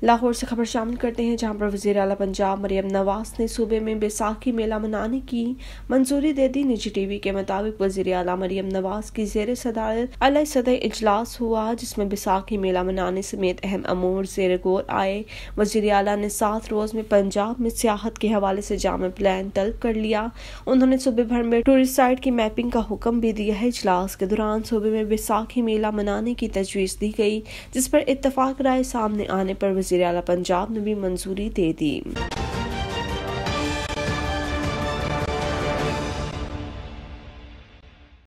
लाहौर से खबर शामिल करते हैं, जहां पर वज़ीर आला पंजाब मरियम नवाज ने सूबे में बैसाखी मेला मनाने की मंजूरी दे दी। निजी टीवी के मुताबिक वज़ीर आला मरियम नवाज की ज़ेर सदारत आला सदर इजलास हुआ, जिसमें बैसाखी मेला मनाने समेत अहम अमूर ज़ेर गौर आए। वज़ीर आला ने 7 रोज़ में पंजाब में सियाहत के हवाले से जामे प्लान तलब कर लिया। उन्होंने सूबे भर में टूरिस्ट साइट की मैपिंग का हुक्म भी दिया है। इजलास के दौरान सूबे में बैसाखी मेला मनाने की तजवीज़ दी गई, जिस पर इत्तफाक राय सामने आने पर वज़ीर आला पंजाब ने भी मंजूरी दे दी।